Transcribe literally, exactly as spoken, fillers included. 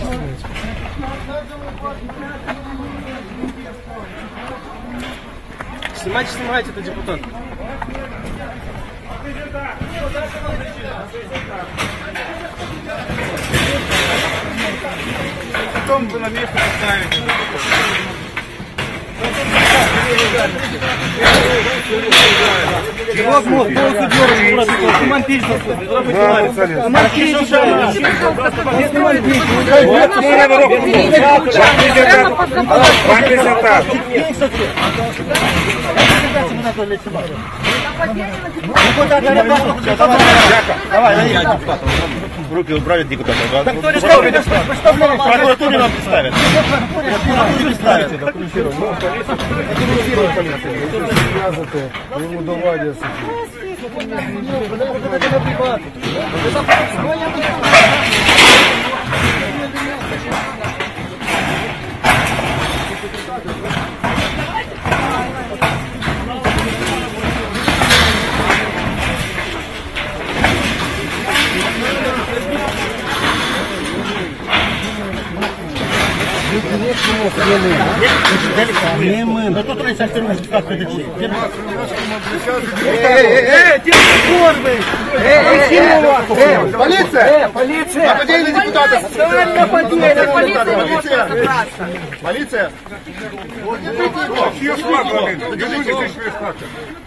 Снимайте, снимайте, это депутат. Потом вы на место поставите. Вот мог, полностью дернуть, Туман Пильсов, Туман Пильсов, руки убрали депутата. Прокуратуре нам представят. Ему доводять. Не мы. Но тут рейс альтернативный как ходячи. Эй, полиция! Полиция! Нападение на депутата! Полиция! Полиция! Полиция! Полиция!